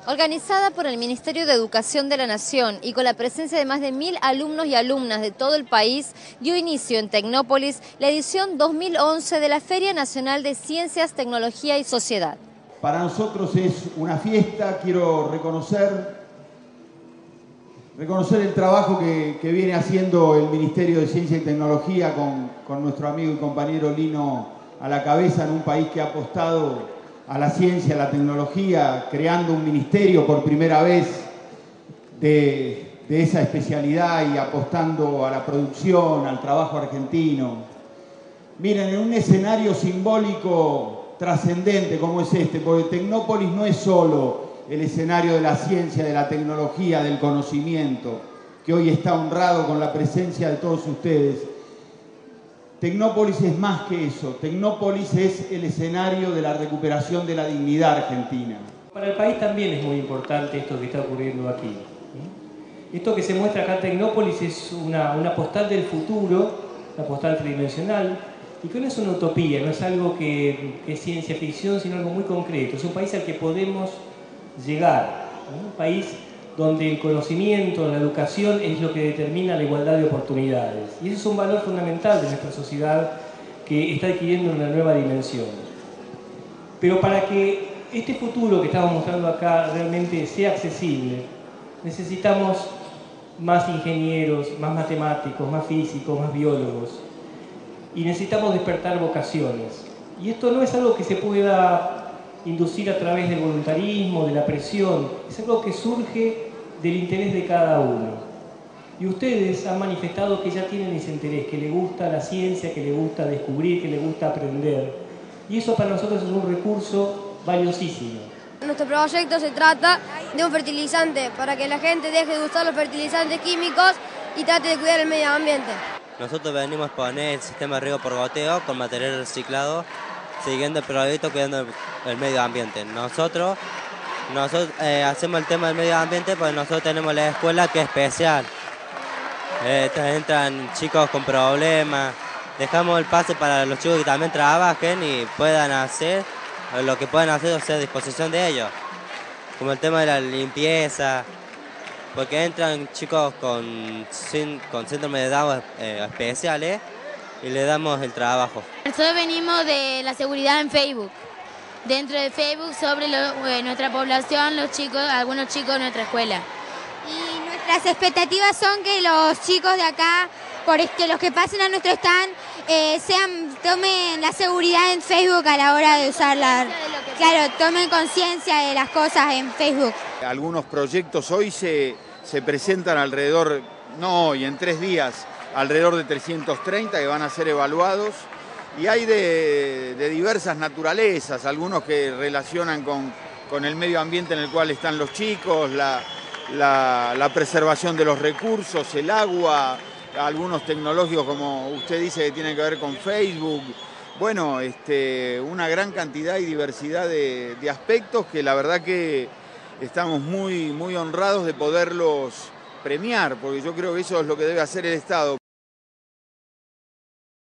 Organizada por el Ministerio de Educación de la Nación y con la presencia de más de 1000 alumnos y alumnas de todo el país, dio inicio en Tecnópolis la edición 2011 de la Feria Nacional de Ciencias, Tecnología y Sociedad. Para nosotros es una fiesta. Quiero reconocer el trabajo que viene haciendo el Ministerio de Ciencia y Tecnología con nuestro amigo y compañero Lino a la cabeza, en un país que ha apostado a la ciencia, a la tecnología, creando un ministerio por primera vez de esa especialidad y apostando a la producción, al trabajo argentino. Miren, en un escenario simbólico trascendente como es este, porque Tecnópolis no es solo el escenario de la ciencia, de la tecnología, del conocimiento, que hoy está honrado con la presencia de todos ustedes. Tecnópolis es más que eso. Tecnópolis es el escenario de la recuperación de la dignidad argentina. Para el país también es muy importante esto que está ocurriendo aquí. Esto que se muestra acá en Tecnópolis es una postal del futuro, una postal tridimensional, y que no es una utopía, no es algo que es ciencia ficción, sino algo muy concreto. Es un país al que podemos llegar, un país donde el conocimiento, la educación es lo que determina la igualdad de oportunidades. Y ese es un valor fundamental de nuestra sociedad que está adquiriendo una nueva dimensión. Pero para que este futuro que estamos mostrando acá realmente sea accesible, necesitamos más ingenieros, más matemáticos, más físicos, más biólogos. Y necesitamos despertar vocaciones. Y esto no es algo que se pueda inducir a través del voluntarismo, de la presión. Es algo que surge del interés de cada uno. Y ustedes han manifestado que ya tienen ese interés, que les gusta la ciencia, que les gusta descubrir, que les gusta aprender. Y eso para nosotros es un recurso valiosísimo. Nuestro proyecto se trata de un fertilizante para que la gente deje de usar los fertilizantes químicos y trate de cuidar el medio ambiente. Nosotros venimos a poner el sistema de riego por goteo con material reciclado, siguiendo el proyecto cuidando el medio ambiente. Nosotros hacemos el tema del medio ambiente porque nosotros tenemos la escuela que es especial. Entran chicos con problemas, dejamos el pase para los chicos que también trabajen y puedan hacer lo que puedan hacer, o sea, a disposición de ellos. Como el tema de la limpieza, porque entran chicos con síndrome de Down especiales y le damos el trabajo. Nosotros venimos de la seguridad en Facebook. Dentro de Facebook sobre nuestra población, los chicos, algunos chicos de nuestra escuela. Y nuestras expectativas son que los chicos de acá, los que pasen a nuestro stand, tomen la seguridad en Facebook a la hora de usarla. Claro, tomen conciencia de las cosas en Facebook. Algunos proyectos hoy se presentan alrededor, no hoy, en 3 días, alrededor de 330 que van a ser evaluados. Y hay de diversas naturalezas, algunos que relacionan con el medio ambiente en el cual están los chicos, la preservación de los recursos, el agua, algunos tecnológicos, como usted dice, que tienen que ver con Facebook. Bueno, una gran cantidad y diversidad de aspectos que la verdad que estamos muy honrados de poderlos premiar, porque yo creo que eso es lo que debe hacer el Estado.